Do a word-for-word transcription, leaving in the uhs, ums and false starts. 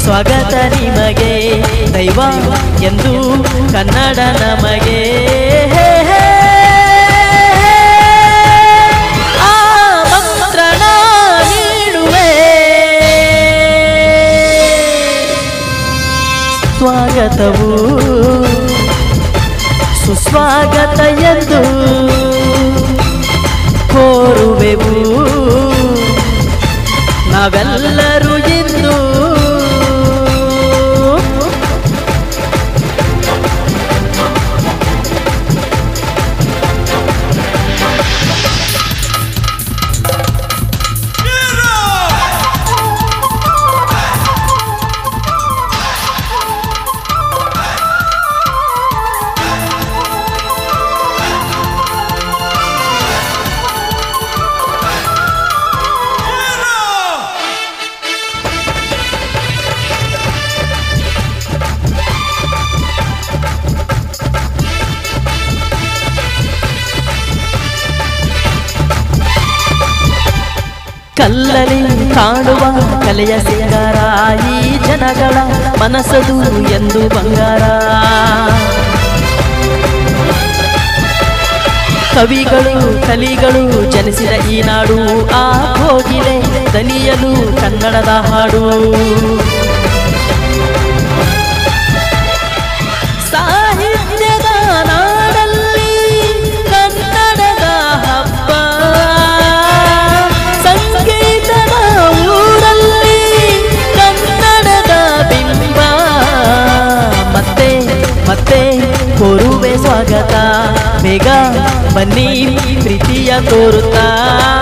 ಸ್ವಾಗತ ನಿಮಗೆ ದೈವ ಎಂದು ಕನ್ನಡ ನಮಗೆ ಆಮಂತ್ರಣ ನೀಡುವೆ ಸ್ವಾಗತವು ಸುಸ್ವಾಗತ ಎಂದು ಕೋರುವೆವು ನಾವೆಲ್ಲರೂ ಇಂದು ಕಲ್ಲಲಿ ಕಾಣುವ ಕಲೆಯ ಸಿಂಗಾರ ಈ ಜನಗಳ ಮನಸ್ಸದು ಎಂದು ಬಂಗಾರ ಕವಿಗಳು ಕಲಿಗಳು ಜನಿಸಿದ ಈ ನಾಡು ಆ ಕೋಗಿಲೆ ದನಿಯಲು ಕನ್ನಡದ ಹಾಡು ಸಾಹಿತ್ಯದ ನಾಡಲ್ಲಿ ಕನ್ನಡದ ಹಬ್ಬ ಸಂಗೀತದ ಊರಲ್ಲಿ ಕನ್ನಡದ ಬಿಂಬ ಮತ್ತೆ ಮತ್ತೆ ಕೋರುವೆ ಸ್ವಾಗತ ಬೇಗ ಬನ್ನಿ ಪ್ರೀತಿಯ ತೋರುತ್ತಾ